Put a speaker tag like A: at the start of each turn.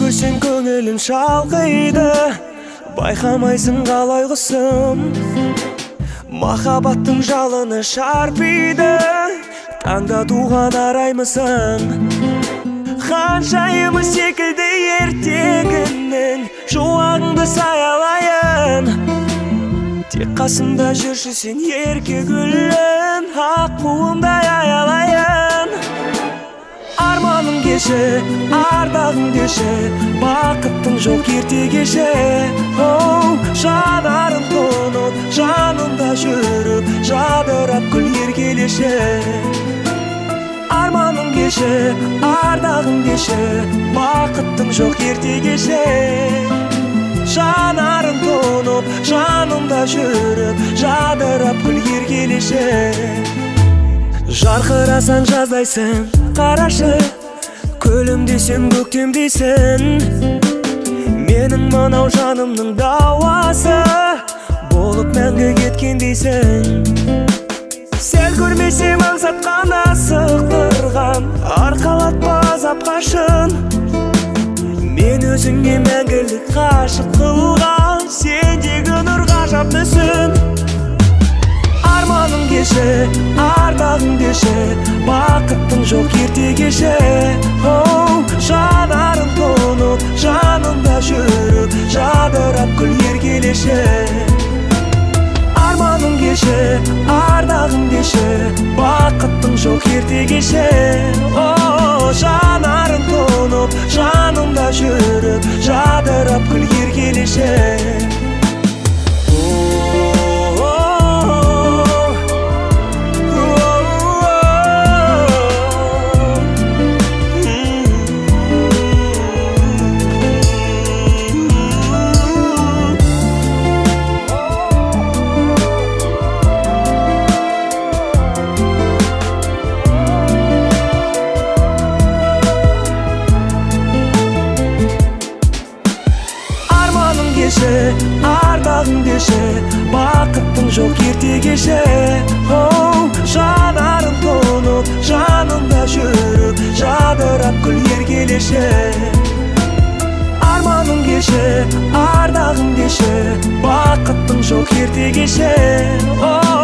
A: көрсең көңілім шалқиды, байқамайсың қалай құсым. Махаббаттың жалыны шарпиды, таңда туған араймысың. Ханшайымы секілді ертегіңнің шуағыңды саялайын. Тек қасымда жүрші сен ерке гүлім, ақ буындай аялайын. Арманым кеше, ардағым кеше, бақыттың жоқ ерте кеше. Жанарым тоңып, жанымда жүріп, жадырап гүл еркелеші. Арманым кеше, ардағым кеше, бақыттың жоқ ерте кеше. Жанарым тоңып, жанымда жүріп, жадырап гүл еркелеші. Жарқырасаң жаздайсың, қарашы, көлім десем көктем дейсің. Менің мынау жанымның дауасы болып мәңгі кеткен дейсің. Сәл көрмесем аңсатқан асықтырған, арқалатпа азап қашын. Мен өзіңе мәңгілік ғашық қылған, сендегі нұр ғажап мүсін. Арманым кеше, ардағым кеше, бақыттың жоқ ерте кеше. Жанарым тоңып, жанымда жүріп, жадырап гүл еркелеші. Арманым кеше, ардағым кеше, бақыттың жоқ ерте кеше. Жанарым тоңып, жанымда жүріп, жадырап гүл еркелеші. Ардағым кеше, бақыттың жоқ ерте кеше. Жанарым тоңып, жанымда жүріп, жадырап гүл еркелеші. Арманым кеше, ардағым кеше, бақыттың жоқ ерте кеше.